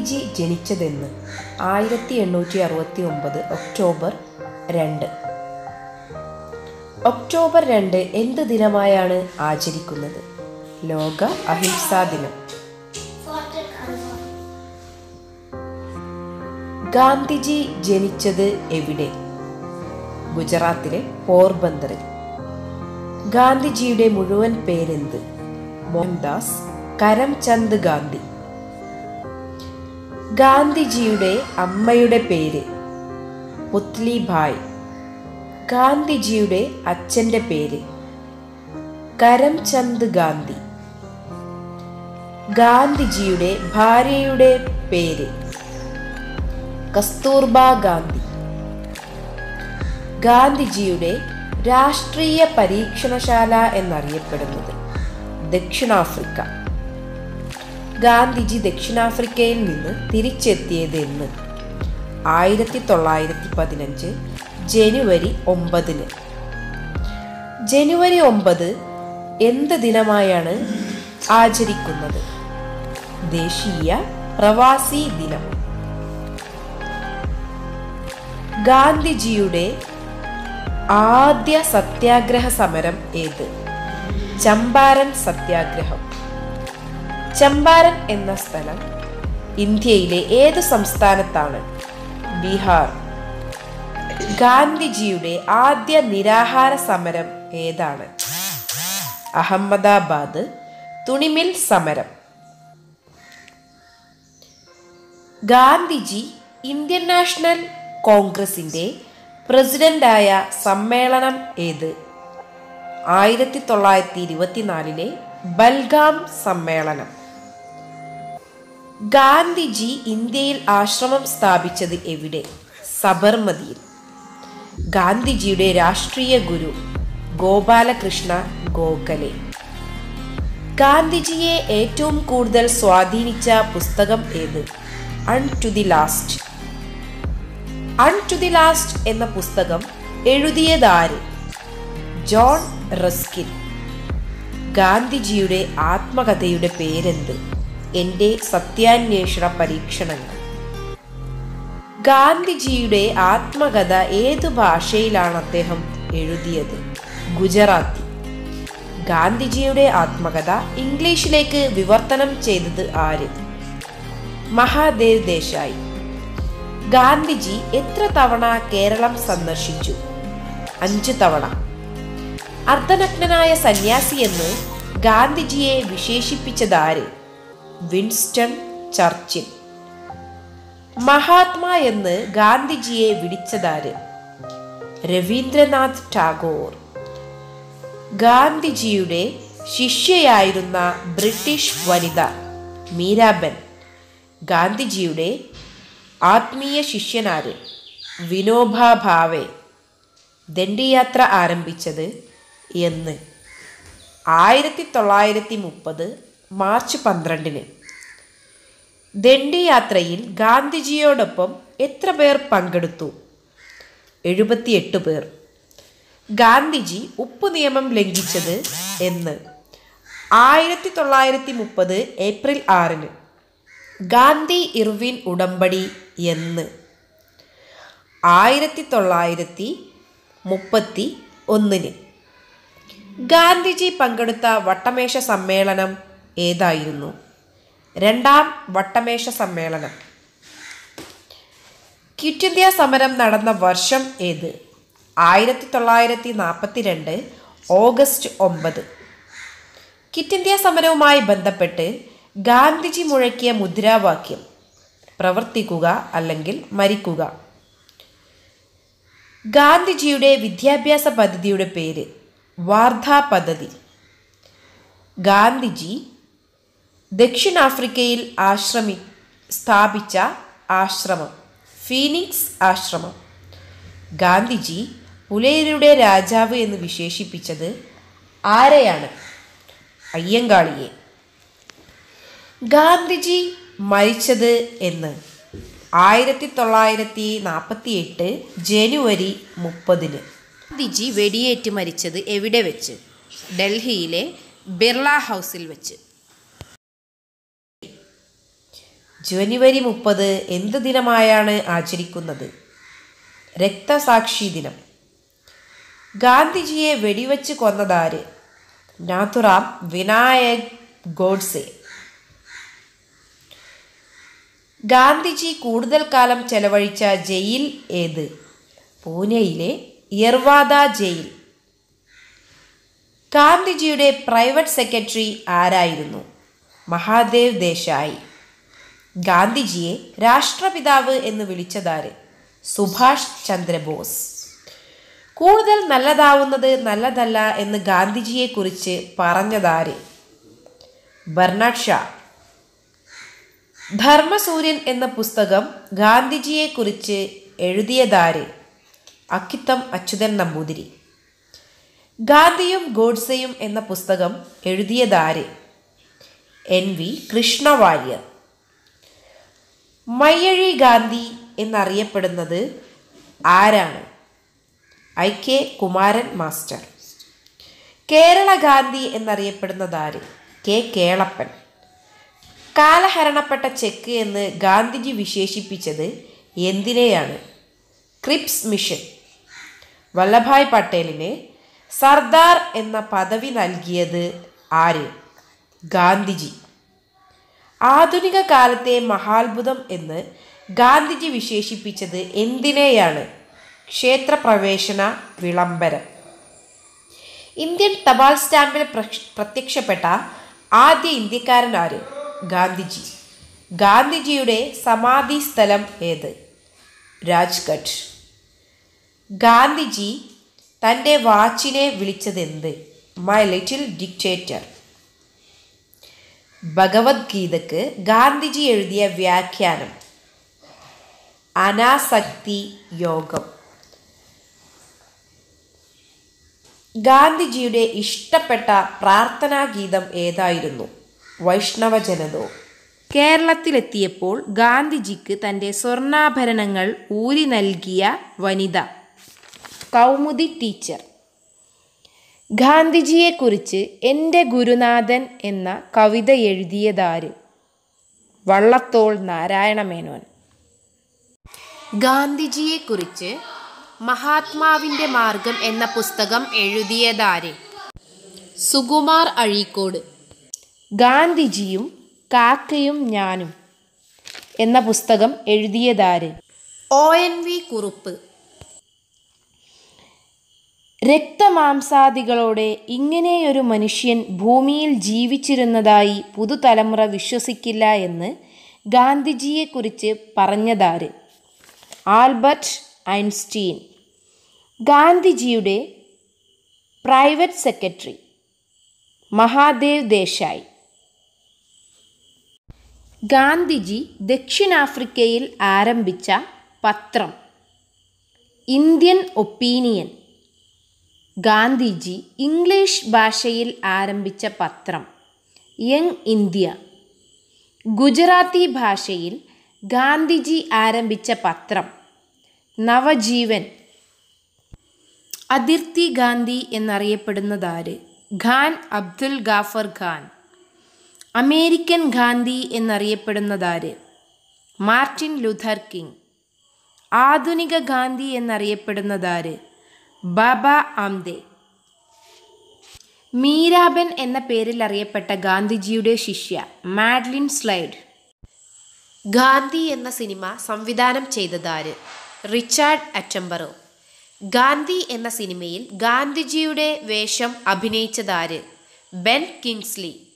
Gandhiji ജനിച്ചതെന്ന്? 1869 October 2. October 2 എന്ത് ദിനമായാണ് ആചരിക്കുന്നത്? ലോക അഹിംസാ ദിനം. ഗാന്ധിജി ജനിച്ചത് എവിടെ? ഗുജറാത്തിലെ പോർബന്ദറിൽ. ഗാന്ധിജിയുടെ മുഴുവൻ പേരെന്ത്? മോഹൻദാസ് കരംചന്ദ് ഗാന്ധി. ഗാന്ധിജിയുടെ അമ്മയുടെ പേര്? പുത്ലിഭായ്. ഗാന്ധിജിയുടെ അച്ഛൻ്റെ പേര്? കരംചന്ദ് ഗാന്ധി. ഗാന്ധിജിയുടെ ഭാര്യയുടെ പേര്? കസ്തൂർബ ഗാന്ധി. ഗാന്ധിജിയുടെ രാഷ്ട്രീയ പരീക്ഷണശാല എന്നറിയപ്പെടുന്നത്? ദക്ഷിണാഫ്രിക്ക. ഗാന്ധിജി ദക്ഷിണാഫ്രിക്കയിൽ നിന്ന് തിരിച്ചെത്തിയത് എന്ന്? 1915 ജനുവരി 9. ജനുവരി 9 എന്ത് ദിനമായാണ് ആചരിക്കുന്നത്? ദേശീയ പ്രവാസി ദിനം. ഗാന്ധിജിയുടെ ആദ്യ സത്യാഗ്രഹ സമരം ഏത്? ചമ്പാരൻ സത്യാഗ്രഹം. ചമ്പാരൻ എന്ന സ്ഥലം ഇന്ത്യയിലെ ഏത് സംസ്ഥാനത്താണ്? ബീഹാർ. ഗാന്ധിജിയുടെ ആദ്യ നിരാഹാര സമരം ഏതാണ്? അഹമ്മദാബാദ് തുണിമിൽ സമരം. ഗാന്ധിജി ഇന്ത്യൻ നാഷണൽ കോൺഗ്രസിന്റെ പ്രസിഡന്റായ സമ്മേളനം ഏത്? 1924 ബൽഗാം സമ്മേളനം. ഗാന്ധിജി ഇന്ത്യയിൽ ആശ്രമം സ്ഥാപിച്ചത് എവിടെ? സബർമതിയിൽ. ഗാന്ധിജിയുടെ രാഷ്ട്രീയ ഗുരു? ഗോപാലകൃഷ്ണ ഗോഖലെ. ഗാന്ധിജിയെ ഏറ്റവും കൂടുതൽ സ്വാധീനിച്ച പുസ്തകം ഏത്? Unto the last. Unto the last എന്ന പുസ്തകം എഴുതിയതാര്? John Ruskin. ഗാന്ധിജിയുടെ ആത്മകഥയുടെ പേരെന്ത്? എൻ്റെ സത്യാന്വേഷണ പരീക്ഷണങ്ങൾ. ഗാന്ധിജിയുടെ ആത്മകഥ ഏതു ഭാഷയിലാണ് അദ്ദേഹം എഴുതിയത്? ഗുജറാത്തി. ഗാന്ധിജിയുടെ ആത്മകഥ ഇംഗ്ലീഷിലേക്ക് വിവർത്തനം ചെയ്തത് ആര്? മഹാദേവ് ദേശായി. ഗാന്ധിജി എത്ര തവണ കേരളം സന്ദർശിച്ചു? 5 തവണ. അർദ്ധനഗ്നനായ സന്യാസി എന്ന് ഗാന്ധിജിയെ വിശേഷിപ്പിച്ചതാര്? Winston Churchill. മഹാത്മാ എന്ന് ഗാന്ധിജിയെ വിളിച്ചതാര്? രവീന്ദ്രനാഥ് ടാഗോർ. ഗാന്ധിജിയുടെ ശിഷ്യയായിരുന്ന ബ്രിട്ടീഷ് വനിത മീരാബെൻ. ഗാന്ധിജിയുടെ ആത്മീയ ശിഷ്യനാര്? വിനോബ ഭാവെ. ദണ്ഡിയാത്ര ആരംഭിച്ചത് എന്ന്? 1930 മാർച്ച് 12. ദണ്ഡിയാത്രയിൽ ഗാന്ധിജിയോടൊപ്പം എത്ര പേർ പങ്കെടുത്തു? 78 പേർ. ഗാന്ധിജി ഉപ്പ് നിയമം ലംഘിച്ചത് എന്ന്? 1930 ഏപ്രിൽ 6. ഗാന്ധി ഇർവിൻ ഉടമ്പടി എന്ന്? 1931. ഗാന്ധിജി പങ്കെടുത്ത വട്ടമേശ സമ്മേളനം ഏതായിരുന്നു? 2ാം വട്ടമേശ സമ്മേളനം. ക്വിറ്റ് ഇന്ത്യ സമരം നടന്ന വർഷം ഏത്? 1942 ഓഗസ്റ്റ് 9. ക്വിറ്റ് ഇന്ത്യ സമരവുമായി ബന്ധപ്പെട്ട് ഗാന്ധിജി മുഴക്കിയ മുദ്രാവാക്യം? പ്രവർത്തിക്കുക അല്ലെങ്കിൽ മരിക്കുക. ഗാന്ധിജിയുടെ വിദ്യാഭ്യാസ പദ്ധതിയുടെ പേര്? വാർധാ പദ്ധതി. ഗാന്ധിജി ദക്ഷിണാഫ്രിക്കയിൽ സ്ഥാപിച്ച ആശ്രമം? ഫീനിക്സ് ആശ്രമം. ഗാന്ധിജി പുലയരുടെ രാജാവ് എന്ന് വിശേഷിപ്പിച്ചത് ആരെയാണ്? അയ്യങ്കാളിയെ. ഗാന്ധിജി മരിച്ചത് എന്ന്? 1948 ജനുവരി 30. ഗാന്ധിജി വെടിയേറ്റ് മരിച്ചത് എവിടെ വെച്ച്? ഡൽഹിയിലെ ബിർള ഹൗസിൽ വെച്ച്. ജനുവരി 30 എന്ത് ദിനമായാണ് ആചരിക്കുന്നത്? രക്തസാക്ഷി ദിനം. ഗാന്ധിജിയെ വെടിവെച്ച് കൊന്നതാര്? നാഥുറാം വിനായക് ഗോഡ്സെ. ഗാന്ധിജി കൂടുതൽ കാലം ചെലവഴിച്ച ജയിൽ ഏത്? പൂനെയിലെ യർവാദ ജയിൽ. ഗാന്ധിജിയുടെ പ്രൈവറ്റ് സെക്രട്ടറി ആരായിരുന്നു? മഹാദേവ് ദേശായി. ഗാന്ധിജിയെ രാഷ്ട്രപിതാവ് എന്ന് വിളിച്ചതാര്? സുഭാഷ് ചന്ദ്രബോസ്. കൂടുതൽ നല്ലതാവുന്നത് നല്ലതല്ല എന്ന് ഗാന്ധിജിയെക്കുറിച്ച് പറഞ്ഞതാര്? ബർണാഡ് ഷാ. ധർമ്മസൂര്യൻ എന്ന പുസ്തകം ഗാന്ധിജിയെക്കുറിച്ച് എഴുതിയതാര്? അക്കിത്തം അച്യുതൻ നമ്പൂതിരി. ഗാന്ധിയും ഗോഡ്സെയും എന്ന പുസ്തകം എഴുതിയതാര്? NV കൃഷ്ണവാര്യർ. മയ്യഴി ഗാന്ധി എന്നറിയപ്പെടുന്നത് ആരാണ്? IK Kumaran master. കേരള ഗാന്ധി എന്നറിയപ്പെടുന്നതാര്? K കേളപ്പൻ. കാലഹരണപ്പെട്ട ചെക്ക് എന്ന് ഗാന്ധിജി വിശേഷിപ്പിച്ചത് എന്തിനെയാണ്? Cripps mission. വല്ലഭായ് പട്ടേലിന് സർദാർ എന്ന പദവി നൽകിയത് ആര്? ഗാന്ധിജി. ആധുനിക കാലത്തെ മഹാത്ഭുതം എന്ന് ഗാന്ധിജി വിശേഷിപ്പിച്ചത് എന്തിനെയാണ്? ക്ഷേത്രപ്രവേശന വിളംബരം. ഇന്ത്യൻ തപാൽ സ്റ്റാമ്പിൽ പ്രത്യക്ഷപ്പെട്ട ആദ്യ ഇന്ത്യക്കാരൻ ആര്? ഗാന്ധിജി. ഗാന്ധിജിയുടെ സമാധി സ്ഥലം ഏത്? രാജ്ഘട്ട്. ഗാന്ധിജി തൻ്റെ വാച്ചിനെ വിളിച്ചതെന്ത്? My little dictator. ഭഗവത്ഗീതയ്ക്ക് ഗാന്ധിജി എഴുതിയ വ്യാഖ്യാനം? അനാസക്തി യോഗം. ഗാന്ധിജിയുടെ ഇഷ്ടപ്പെട്ട പ്രാർത്ഥനാ ഗീതം ഏതായിരുന്നു? വൈഷ്ണവ ജനതോ. കേരളത്തിലെത്തിയപ്പോൾ ഗാന്ധിജിക്ക് തൻ്റെ സ്വർണ്ണാഭരണങ്ങൾ ഊരി നൽകിയ വനിത? കൗമുദി ടീച്ചർ. ഗാന്ധിജിയെക്കുറിച്ച് എൻ്റെ ഗുരുനാഥൻ എന്ന കവിത എഴുതിയതാര്? വള്ളത്തോൾ നാരായണമേനോൻ. ഗാന്ധിജിയെക്കുറിച്ച് മഹാത്മാവിൻ്റെ മാർഗം എന്ന പുസ്തകം എഴുതിയതാര്? സുകുമാർ അഴീക്കോട്. ഗാന്ധിജിയും കാക്കയും ഞാനും എന്ന പുസ്തകം എഴുതിയതാര്? ONV കുറുപ്പ്. രക്തമാംസാദികളോടെ ഇങ്ങനെയൊരു മനുഷ്യൻ ഭൂമിയിൽ ജീവിച്ചിരുന്നതായി പുതുതലമുറ വിശ്വസിക്കില്ല എന്ന് ഗാന്ധിജിയെക്കുറിച്ച് പറഞ്ഞതാര്? Albert Einstein. ഗാന്ധിജിയുടെ പ്രൈവറ്റ് സെക്രട്ടറി? മഹാദേവ് ദേശായി. ഗാന്ധിജി ദക്ഷിണാഫ്രിക്കയിൽ ആരംഭിച്ച പത്രം? Indian opinion. ഗാന്ധിജി ഇംഗ്ലീഷ് ഭാഷയിൽ ആരംഭിച്ച പത്രം? Young India. ഗുജറാത്തി ഭാഷയിൽ ഗാന്ധിജി ആരംഭിച്ച പത്രം? നവജീവൻ. അതിർത്തി ഗാന്ധി എന്നറിയപ്പെടുന്നതാര്? ഖാൻ അബ്ദുൽ ഗാഫർ ഖാൻ. അമേരിക്കൻ ഗാന്ധി എന്നറിയപ്പെടുന്നതാര്? Martin Luther King. ആധുനിക ഗാന്ധി എന്നറിയപ്പെടുന്നതാര്? ബാബ ആംദെ. മീരാബെൻ എന്ന പേരിൽ അറിയപ്പെട്ട ഗാന്ധിജിയുടെ ശിഷ്യ? Madeline slide. ഗാന്ധി എന്ന സിനിമ സംവിധാനം ചെയ്തതാര്? റിച്ചാർഡ് അറ്റംബറോ. ഗാന്ധി എന്ന സിനിമയിൽ ഗാന്ധിജിയുടെ വേഷം അഭിനയിച്ചതാര്? Ben Kingsley.